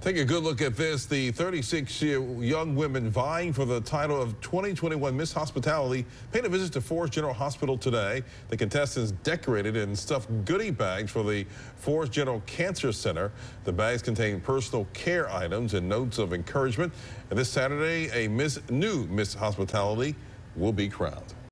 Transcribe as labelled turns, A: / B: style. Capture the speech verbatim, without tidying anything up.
A: Take a good look at this. The thirty-six young women vying for the title of twenty twenty-one Miss Hospitality paid a visit to Forrest General Hospital today. The contestants decorated and stuffed goodie bags for the Forrest General Cancer Center. The bags contain personal care items and notes of encouragement. And this Saturday, a Miss new Miss Hospitality will be crowned.